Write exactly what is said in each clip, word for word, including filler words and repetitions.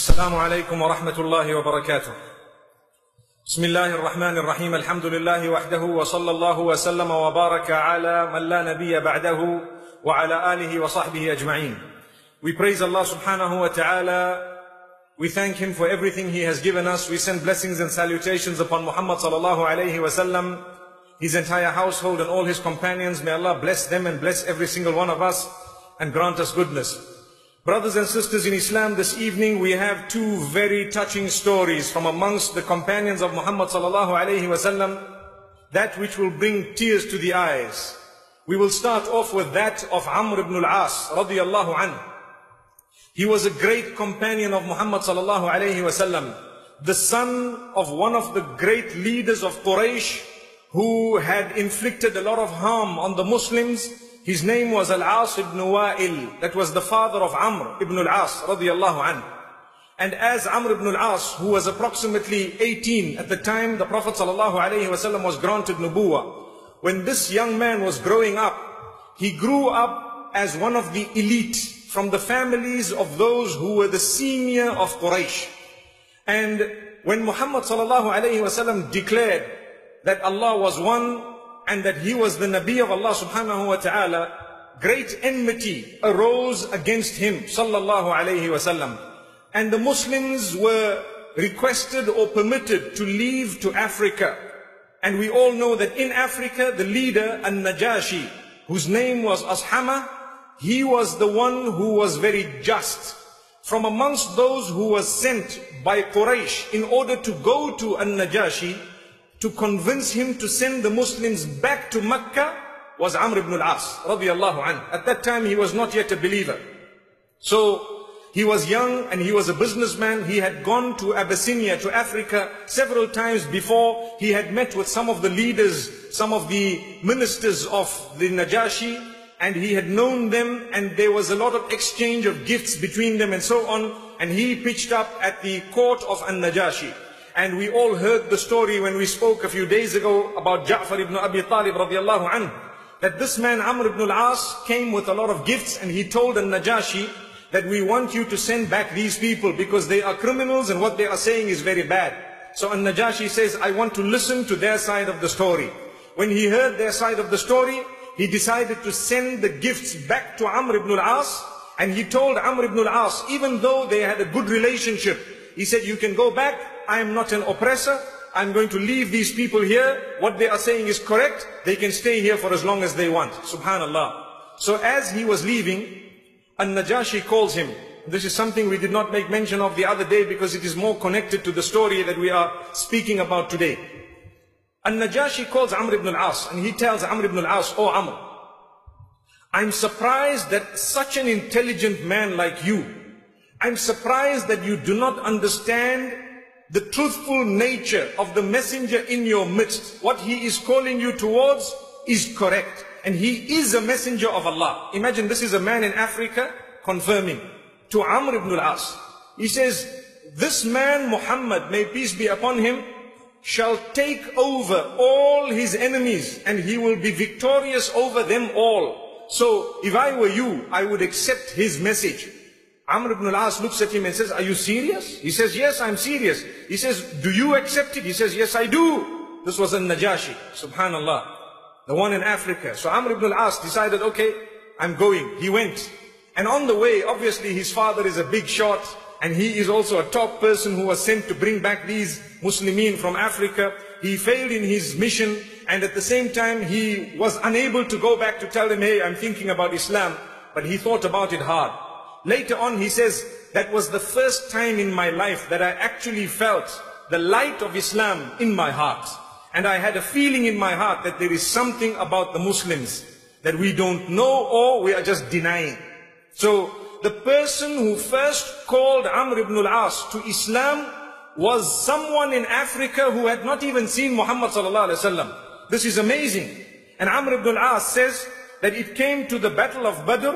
السلام عليكم ورحمة الله وبركاته. بسم الله الرحمن الرحيم. الحمد لله وحده وصلى الله وسلم وبارك على من لا نبي بعده وعلى آله وصحبه أجمعين. We praise Allah subhanahu wa ta'ala. We thank Him for everything He has given us. We send blessings and salutations upon Muhammad sallallahu alayhi wa sallam, his entire household and all his companions. May Allah bless them and bless every single one of us and grant us goodness. Brothers and sisters in Islam, this evening we have two very touching stories from amongst the companions of Muhammad sallallahu alayhi wa sallam, that which will bring tears to the eyes. We will start off with that of Amr ibn al-As radiyallahu anhu. He was a great companion of Muhammad sallallahu alayhi wa sallam, the son of one of the great leaders of Quraysh who had inflicted a lot of harm on the Muslims. His name was Al-As ibn Wa'il. That was the father of Amr ibn al-As radiyallahu anhu. And as Amr ibn al-As, who was approximately eighteen at the time the Prophet sallallahu alayhi wa sallam was granted nubuwah, when this young man was growing up, he grew up as one of the elite from the families of those who were the senior of Quraysh. And when Muhammad sallallahu alayhi wa sallam declared that Allah was one and that he was the Nabi of Allah subhanahu wa ta'ala, great enmity arose against him sallallahu alayhi wa sallam. And the Muslims were requested or permitted to leave to Africa. And we all know that in Africa, the leader, An-Najashi, whose name was Ashama, he was the one who was very just. From amongst those who was sent by Quraysh in order to go to An-Najashi, to convince him to send the Muslims back to Mecca, was Amr ibn al-As radiyallahu anhu. At that time he was not yet a believer. So he was young and he was a businessman. He had gone to Abyssinia, to Africa, several times before. He had met with some of the leaders, some of the ministers of the Najashi, and he had known them, and there was a lot of exchange of gifts between them and so on. And he pitched up at the court of An-Najashi. And we all heard the story when we spoke a few days ago about Ja'far ibn Abi Talib radiyallahu anhu, that this man Amr ibn al-As came with a lot of gifts, and he told An-Najashi that we want you to send back these people because they are criminals and what they are saying is very bad. So An-Najashi says, I want to listen to their side of the story. When he heard their side of the story, he decided to send the gifts back to Amr ibn al-As, and he told Amr ibn al-As, even though they had a good relationship, he said, you can go back. I am not an oppressor. I'm going to leave these people here. What they are saying is correct. They can stay here for as long as they want. Subhanallah. So as he was leaving, An-Najashi calls him. This is something we did not make mention of the other day because it is more connected to the story that we are speaking about today. An-Najashi calls Amr ibn al-As, and he tells Amr ibn al-As, oh Amr, I'm surprised that such an intelligent man like you, I'm surprised that you do not understand the truthful nature of the messenger in your midst. What he is calling you towards is correct. And he is a messenger of Allah. Imagine, this is a man in Africa confirming to Amr ibn al-As. He says, this man Muhammad, may peace be upon him, shall take over all his enemies and he will be victorious over them all. So if I were you, I would accept his message. Amr ibn al-As looks at him and says, are you serious? He says, yes, I'm serious. He says, do you accept it? He says, yes, I do. This was An-Najashi, subhanallah, the one in Africa. So Amr ibn al-As decided, okay, I'm going. He went. And on the way, obviously his father is a big shot, and he is also a top person who was sent to bring back these Muslimin from Africa. He failed in his mission, and at the same time he was unable to go back to tell them, hey, I'm thinking about Islam. But he thought about it hard. Later on he says, that was the first time in my life that I actually felt the light of Islam in my heart. And I had a feeling in my heart that there is something about the Muslims that we don't know or we are just denying. So the person who first called Amr ibn al-As to Islam was someone in Africa who had not even seen Muhammad sallallahu alaihi wasallam. This is amazing. And Amr ibn al-As says that it came to the battle of Badr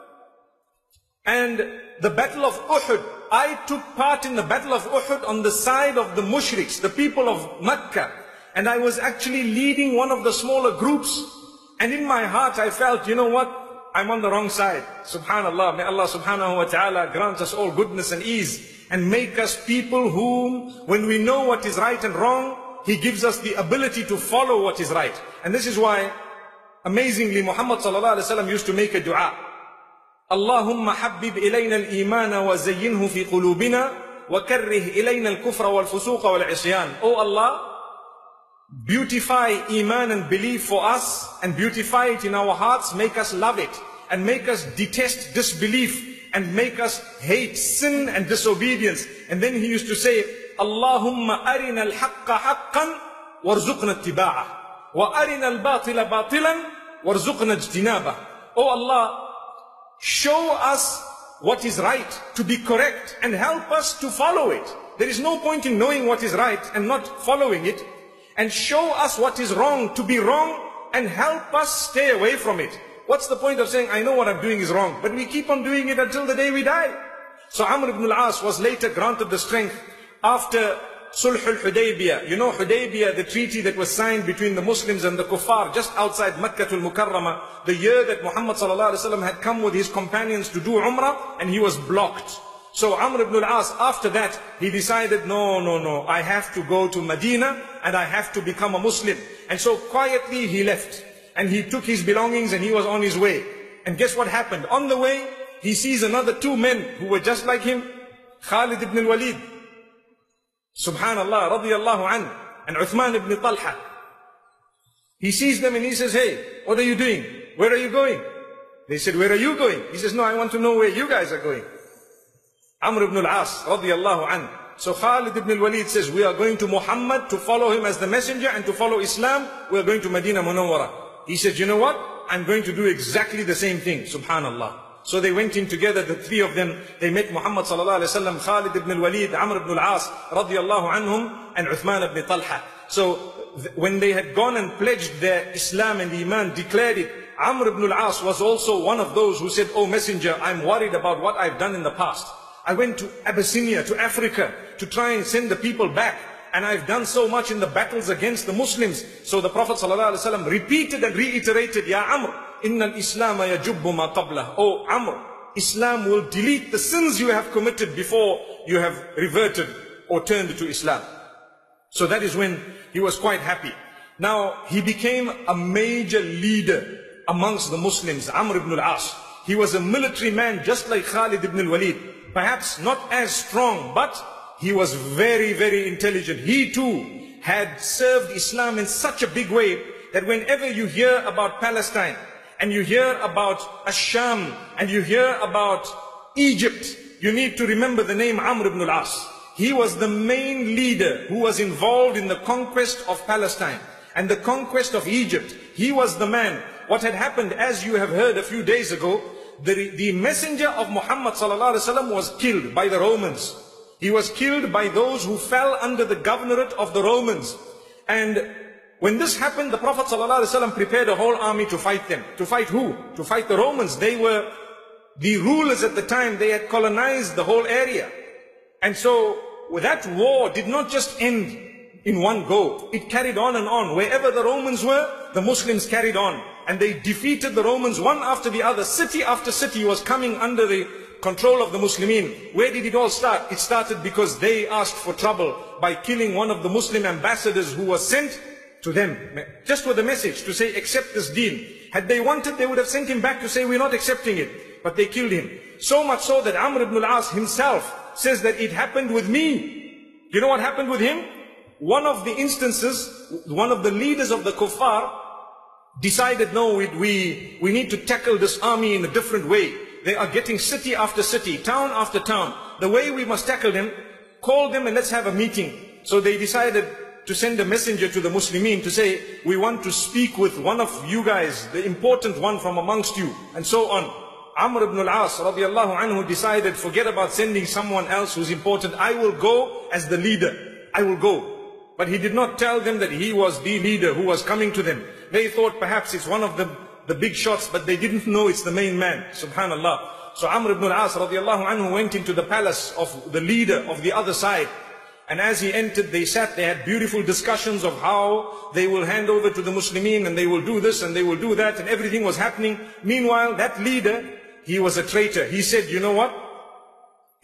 and the battle of Uhud. I took part in the battle of Uhud on the side of the mushriks, the people of Mecca. And I was actually leading one of the smaller groups. And in my heart I felt, you know what? I'm on the wrong side. Subhanallah. May Allah subhanahu wa ta'ala grant us all goodness and ease. and make us people whom, when we know what is right and wrong, He gives us the ability to follow what is right. And this is why, amazingly, Muhammad sallallahu alaihi wasallam used to make a dua. Allahumma habbib ilayna al-iman wa zayyinhu fi qulubina wa karrih ilayna al-kufra wal-fusuqa wal-isyan. Oh Allah, beautify iman and belief for us, and beautify it in our hearts, make us love it, and make us detest disbelief, and make us hate sin and disobedience. And then he used to say, Allahumma arina al-haqqa haqqan warzuqna ittiba'ah, wa arina al-batila batilan warzuqna ijtinabah. Oh Allah, show us what is right to be correct and help us to follow it. There is no point in knowing what is right and not following it. And show us what is wrong to be wrong and help us stay away from it. What's the point of saying, I know what I'm doing is wrong, but we keep on doing it until the day we die? So Amr ibn al-As was later granted the strength after Sulh al-Hudaybiyah. You know Hudaybiyah, the treaty that was signed between the Muslims and the Kuffar just outside Makkah al-Mukarramah, the year that Muhammad sallallahu alaihi wasallam had come with his companions to do Umrah, and he was blocked. So Amr ibn al-As, after that, he decided, no, no, no, I have to go to Medina and I have to become a Muslim. And so quietly he left and he took his belongings and he was on his way. And guess what happened? On the way, he sees another two men who were just like him, Khalid ibn al-Walid, subhanallah, radiyallahu anhu, and Uthman ibn Talha. He sees them and he says, hey, what are you doing? Where are you going? They said, where are you going? He says, no, I want to know where you guys are going. Amr ibn al-As, radiyallahu anhu. So Khalid ibn al-Walid says, we are going to Muhammad to follow him as the messenger and to follow Islam. We are going to Medina Munawwara. He said, you know what? I'm going to do exactly the same thing. Subhanallah. So they went in together, the three of them. They met Muhammad sallallahu alaihi wasallam, Khalid ibn al-Walid, Amr ibn al-As, radiyallahu anhum, and Uthman ibn Talha. So when they had gone and pledged their Islam and Iman, declared it, Amr ibn al-As was also one of those who said, oh messenger, I'm worried about what I've done in the past. I went to Abyssinia, to Africa, to try and send the people back. And I've done so much in the battles against the Muslims. So the Prophet ﷺ repeated and reiterated, Ya Amr, inna al-Islam yajubbu ma qablah. Oh Amr, Islam will delete the sins you have committed before you have reverted or turned to Islam. So that is when he was quite happy. Now he became a major leader amongst the Muslims, Amr ibn al-As. He was a military man just like Khalid ibn al-Walid. Perhaps not as strong, but he was very, very intelligent. He too had served Islam in such a big way that whenever you hear about Palestine, and you hear about Ash-Sham, and you hear about Egypt, you need to remember the name Amr ibn al-As. He was the main leader who was involved in the conquest of Palestine and the conquest of Egypt. He was the man. What had happened, as you have heard a few days ago, The, the messenger of Muhammad sallallahu alaihi wasallam was killed by the Romans. He was killed by those who fell under the governorate of the Romans. And when this happened, the Prophet sallallahu alaihi wasallam prepared a whole army to fight them. To fight who? To fight the Romans. They were the rulers at the time. They had colonized the whole area. And so that war did not just end in one go. It carried on and on. Wherever the Romans were, the Muslims carried on. And they defeated the Romans one after the other. City after city was coming under the control of the Muslimin. Where did it all start? It started because they asked for trouble by killing one of the Muslim ambassadors who was sent to them. Just with a message to say, accept this deal. Had they wanted, they would have sent him back to say, we're not accepting it. But they killed him. So much so that Amr ibn al-As himself says that it happened with me. You know what happened with him? One of the instances, one of the leaders of the kuffar decided, no, we, we, we need to tackle this army in a different way. They are getting city after city, town after town. The way we must tackle them, call them and let's have a meeting. So they decided to send a messenger to the Muslimin to say, we want to speak with one of you guys, the important one from amongst you, and so on. Amr ibn al-As radiyallahu anhu decided, forget about sending someone else who's important. I will go as the leader. I will go. But he did not tell them that he was the leader who was coming to them. They thought perhaps it's one of the, the big shots, but they didn't know it's the main man. Subhanallah. So Amr ibn al-As radiallahu anhu went into the palace of the leader of the other side. And as he entered, they sat, they had beautiful discussions of how they will hand over to the Muslimin and they will do this and they will do that, and everything was happening. Meanwhile, that leader, he was a traitor. He said, you know what?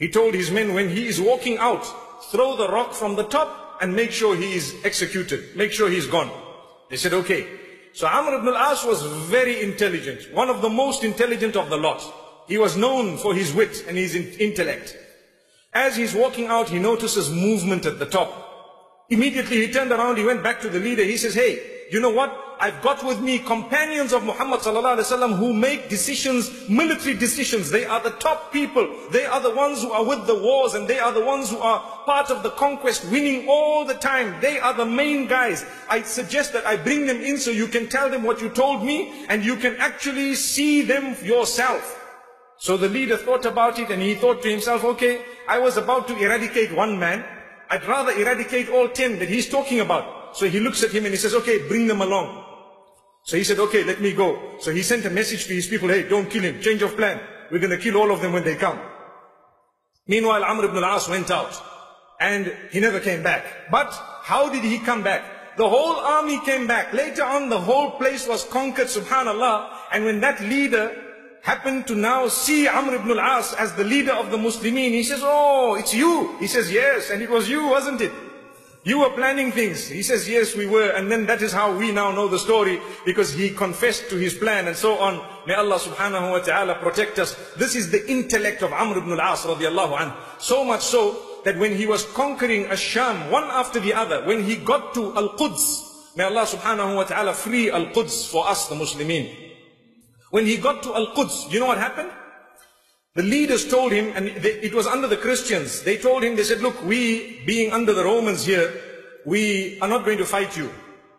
He told his men, when he is walking out, throw the rock from the top and make sure he is executed. Make sure he's gone. They said, okay. So Amr ibn al-As was very intelligent, one of the most intelligent of the lot. He was known for his wit and his intellect. As he's walking out, he notices movement at the top. Immediately he turned around, he went back to the leader. He says, hey, you know what? I've got with me companions of Muhammad sallallahu alaihi wasallam who make decisions, military decisions. They are the top people. They are the ones who are with the wars, and they are the ones who are part of the conquest, winning all the time. They are the main guys. I suggest that I bring them in so you can tell them what you told me, and you can actually see them yourself. So the leader thought about it, and he thought to himself, okay, I was about to eradicate one man. I'd rather eradicate all ten that he's talking about. So he looks at him and he says, okay, bring them along. So he said, okay, let me go. So he sent a message to his people, hey, don't kill him, change of plan. We're going to kill all of them when they come. Meanwhile, Amr ibn al-As went out and he never came back. But how did he come back? The whole army came back. Later on, the whole place was conquered, subhanallah. And when that leader happened to now see Amr ibn al-As as the leader of the Muslimin, he says, oh, it's you. He says, yes, and it was you, wasn't it? You were planning things. He says, yes, we were. And then that is how we now know the story, because he confessed to his plan and so on. May Allah subhanahu wa ta'ala protect us. This is the intellect of Amr ibn al-As radiallahu anhu. So much so that when he was conquering Ash-Sham, one after the other, when he got to Al-Quds, may Allah subhanahu wa ta'ala free Al-Quds for us, the Muslimin. When he got to Al-Quds, you know what happened? The leaders told him, and they, it was under the Christians, they told him, they said, look, we being under the Romans here, we are not going to fight you.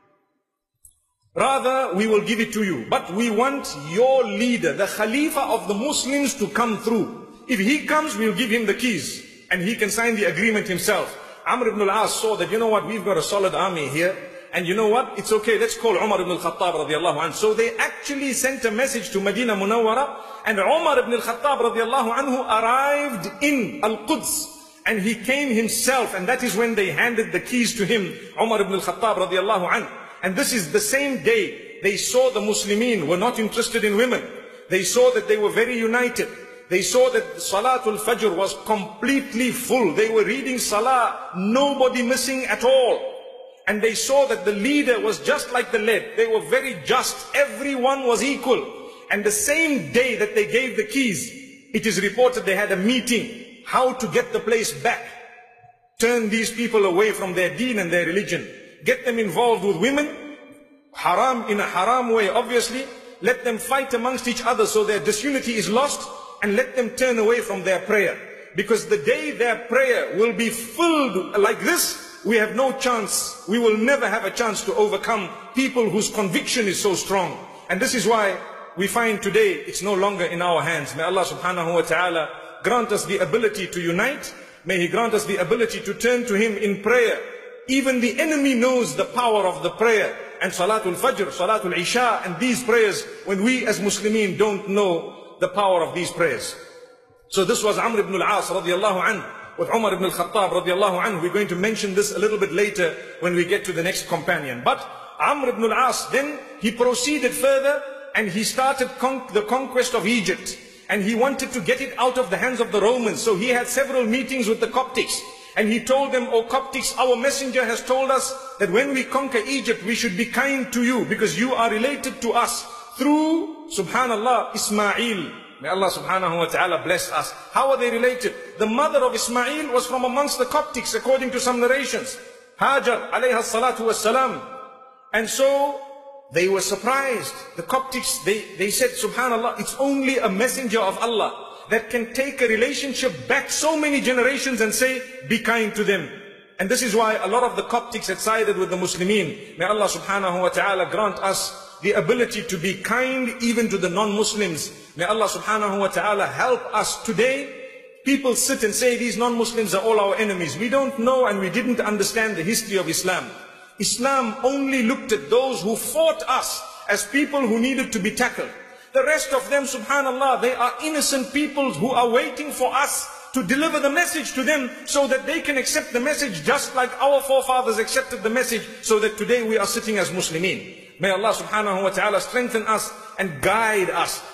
Rather, we will give it to you. But we want your leader, the Khalifa of the Muslims, to come through. If he comes, we'll give him the keys, and he can sign the agreement himself. Amr ibn al-As saw that, you know what, we've got a solid army here. And you know what? It's okay, let's call Umar ibn al-Khattab radiallahu anhu. So they actually sent a message to Medina Munawwara, and Umar ibn al-Khattab radiallahu anhu arrived in Al-Quds, and he came himself, and that is when they handed the keys to him, Umar ibn al-Khattab radiallahu anhu. And this is the same day they saw the Muslimin were not interested in women. They saw that they were very united. They saw that Salatul Fajr was completely full. They were reading Salah, nobody missing at all. And they saw that the leader was just like the lead. They were very just. Everyone was equal. And the same day that they gave the keys, it is reported they had a meeting. How to get the place back. Turn these people away from their deen and their religion. Get them involved with women. Haram in a haram way, obviously. Let them fight amongst each other so their disunity is lost. And let them turn away from their prayer. Because the day their prayer will be filled like this, we have no chance, we will never have a chance to overcome people whose conviction is so strong. And this is why we find today it's no longer in our hands. May Allah subhanahu wa ta'ala grant us the ability to unite. May He grant us the ability to turn to Him in prayer. Even the enemy knows the power of the prayer. And Salatul Fajr, Salatul Isha, and these prayers, when we as Muslimin don't know the power of these prayers. So this was Amr ibn al-As radiallahu anhu. With Umar ibn al-Khattab radiallahu anhu. We're going to mention this a little bit later when we get to the next companion. But Amr ibn al-As, then he proceeded further and he started con the conquest of Egypt. And he wanted to get it out of the hands of the Romans. So he had several meetings with the Coptics. And he told them, O Coptics, our messenger has told us that when we conquer Egypt, we should be kind to you because you are related to us through, subhanallah, Ismail. May Allah subhanahu wa ta'ala bless us. How are they related? The mother of Ismail was from amongst the Coptics, according to some narrations. Hajar alayha salatu wassalam. And so they were surprised. The Coptics, they, they said, subhanallah, it's only a messenger of Allah that can take a relationship back so many generations and say, be kind to them. And this is why a lot of the Coptics had sided with the Muslimin. May Allah subhanahu wa ta'ala grant us the ability to be kind even to the non-Muslims. May Allah subhanahu wa ta'ala help us today. People sit and say these non-Muslims are all our enemies. We don't know and we didn't understand the history of Islam. Islam only looked at those who fought us as people who needed to be tackled. The rest of them, subhanallah, they are innocent people who are waiting for us to deliver the message to them so that they can accept the message just like our forefathers accepted the message, so that today we are sitting as Muslimin. May Allah subhanahu wa ta'ala strengthen us and guide us.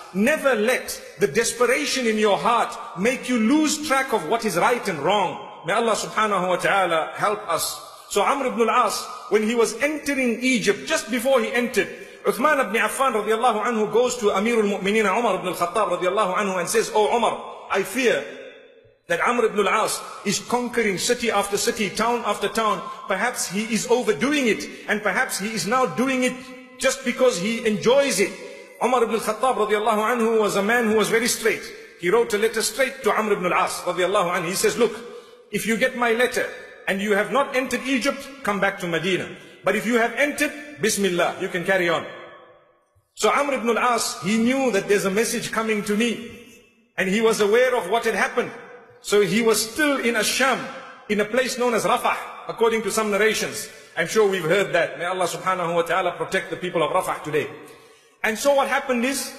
never let the desperation in your heart make you lose track of what is right and wrong. May Allah subhanahu wa ta'ala help us. So Amr ibn al-As, when he was entering Egypt, just before he entered, Uthman ibn Affan radiallahu anhu goes to Amirul Mu'mineen Umar ibn al-Khattab radiallahu anhu and says, "Oh Umar, I fear that Amr ibn al-As is conquering city after city, town after town. Perhaps he is overdoing it, and perhaps he is now doing it just because he enjoys it." Umar ibn al-Khattab radiallahu anhu was a man who was very straight. He wrote a letter straight to Amr ibn al-As radiallahu anhu. He says, "Look, if you get my letter and you have not entered Egypt, come back to Medina. But if you have entered, Bismillah, you can carry on." So Amr ibn al-As, he knew that there's a message coming to me, and he was aware of what had happened. So he was still in Asham, in a place known as Rafah, according to some narrations. I'm sure we've heard that. May Allah subhanahu wa ta'ala protect the people of Rafah today. And so what happened is,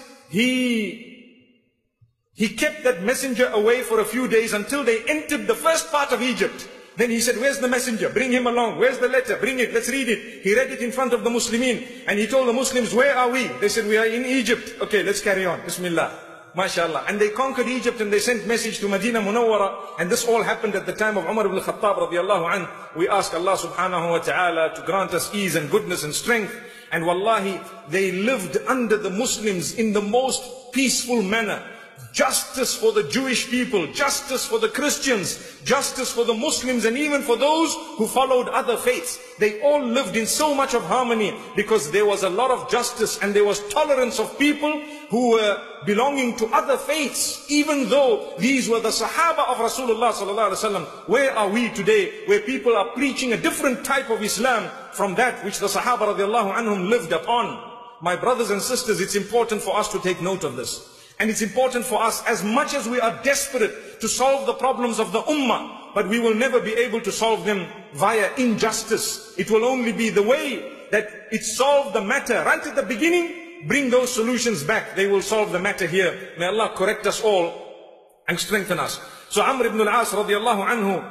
he, he kept that messenger away for a few days until they entered the first part of Egypt. Then he said, "Where's the messenger? Bring him along. Where's the letter? Bring it. Let's read it." He read it in front of the Muslimin. And he told the Muslims, "Where are we?" They said, "We are in Egypt." "Okay, let's carry on. Bismillah." MashaAllah. And they conquered Egypt and they sent message to Medina Munawwara. And this all happened at the time of Umar ibn al-Khattab radiallahu anhu. We ask Allah subhanahu wa ta'ala to grant us ease and goodness and strength. And wallahi, they lived under the Muslims in the most peaceful manner. Justice for the Jewish people, justice for the Christians, justice for the Muslims, and even for those who followed other faiths. They all lived in so much of harmony because there was a lot of justice and there was tolerance of people who were belonging to other faiths, even though these were the Sahaba of Rasulullah sallallahu alaihi wasallam. Where are we today, where people are preaching a different type of Islam from that which the Sahaba radiallahu anhum lived upon? My brothers and sisters, it's important for us to take note of this. And it's important for us, as much as we are desperate to solve the problems of the Ummah, but we will never be able to solve them via injustice. It will only be the way that it solved the matter right at the beginning. Bring those solutions back. They will solve the matter here. May Allah correct us all and strengthen us. So Amr ibn al-As radiallahu anhu,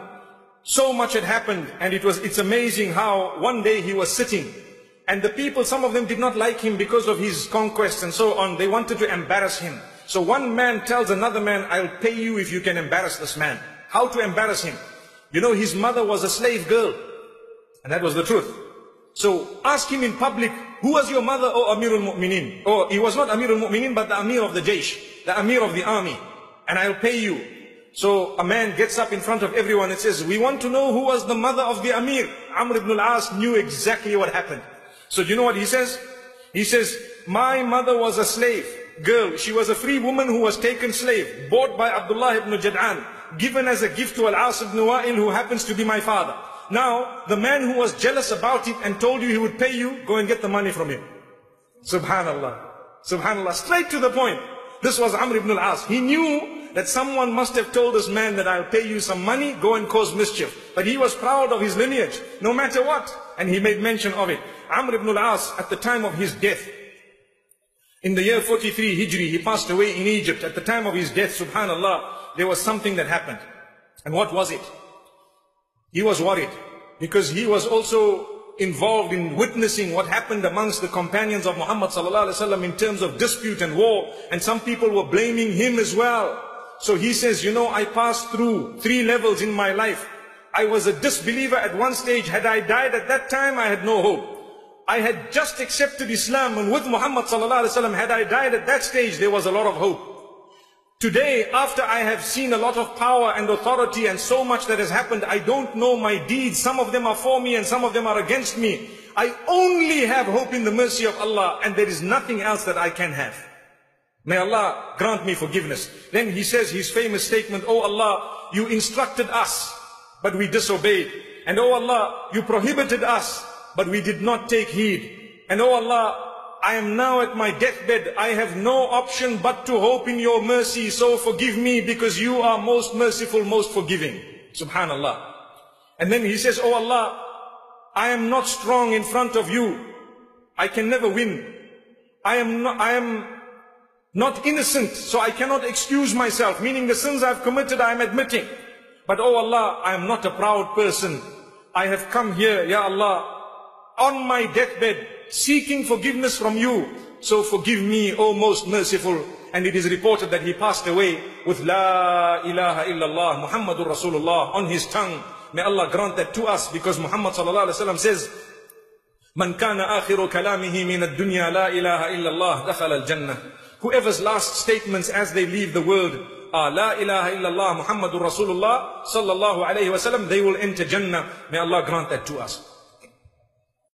so much had happened, and it was, it's amazing how one day he was sitting, and the people, some of them did not like him because of his conquests and so on. They wanted to embarrass him. So one man tells another man, "I'll pay you if you can embarrass this man." How to embarrass him? You know, his mother was a slave girl. And that was the truth. So ask him in public, "Who was your mother, O Amirul Mu'mineen?" Or he was not Amirul Mu'mineen, but the Amir of the Jaysh, the Amir of the army. "And I'll pay you." So a man gets up in front of everyone and says, "We want to know who was the mother of the Amir." Amr ibn al-As knew exactly what happened. So do you know what he says? He says, "My mother was a slave girl. She was a free woman who was taken slave, bought by Abdullah ibn Jad'an, given as a gift to Al-As ibn Wa'il, who happens to be my father. Now, the man who was jealous about it and told you he would pay you, go and get the money from him." Subhanallah. Subhanallah. Straight to the point. This was Amr ibn al-As. He knew that someone must have told this man that I'll pay you some money, go and cause mischief. But he was proud of his lineage, no matter what. And he made mention of it. Amr ibn al-As, at the time of his death, in the year forty-three Hijri, he passed away in Egypt. At the time of his death, subhanallah, there was something that happened. And what was it? He was worried because he was also involved in witnessing what happened amongst the companions of Muhammad sallallahu alaihi wasallam in terms of dispute and war. And some people were blaming him as well. So he says, you know, I passed through three levels in my life. I was a disbeliever at one stage. Had I died at that time, I had no hope. I had just accepted Islam, and with Muhammad sallallahu alaihi wasallam, had I died at that stage, there was a lot of hope. Today, after I have seen a lot of power and authority and so much that has happened, I don't know my deeds. Some of them are for me and some of them are against me. I only have hope in the mercy of Allah, and there is nothing else that I can have. May Allah grant me forgiveness. Then he says his famous statement, "Oh Allah, you instructed us, but we disobeyed. And oh Allah, you prohibited us, but we did not take heed. And oh Allah, I am now at my deathbed. I have no option but to hope in your mercy. So forgive me, because you are most merciful, most forgiving." Subhanallah. And then he says, "Oh Allah, I am not strong in front of you. I can never win. I am not, I am not innocent, so I cannot excuse myself." Meaning the sins I've committed, I am admitting. "But oh Allah, I am not a proud person. I have come here, Ya Allah, on my deathbed, seeking forgiveness from you. So forgive me, O most merciful and it is reported that he passed away with La ilaha illallah Muhammadur Rasulullah on his tongue. May Allah grant that to us, because Muhammad sallallahu alaihi wasallam says, Man kana akhiru kalamihi min ad-dunya la ilaha illallah dakhala al-jannah. Whoever's last statements as they leave the world are La ilaha illallah Muhammadur Rasulullah sallallahu alayhi wasallam, they will enter Jannah. May Allah grant that to us.